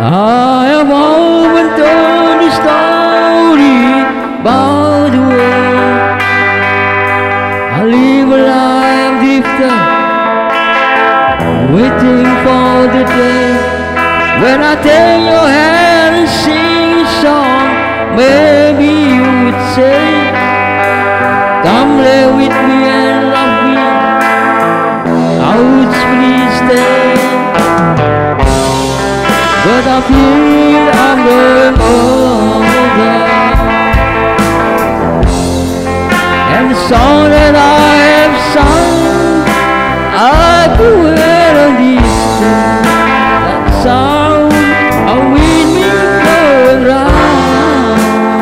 I have often told the story about the way I live a life drifter, waiting for the day when I take your hand and sing a song. Maybe you would say, come lay with me and love me. I would please stay, but I feel I'm going older, and the song that I have sung, I could wear a distance. That sound of windmill going round,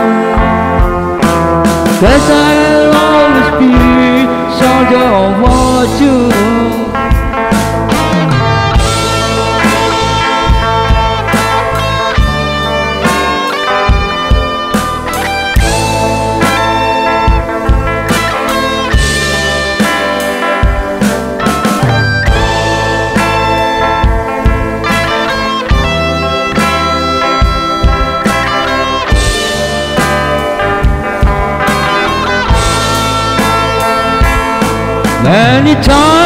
'cause I'll always be soldier of fortune. Many times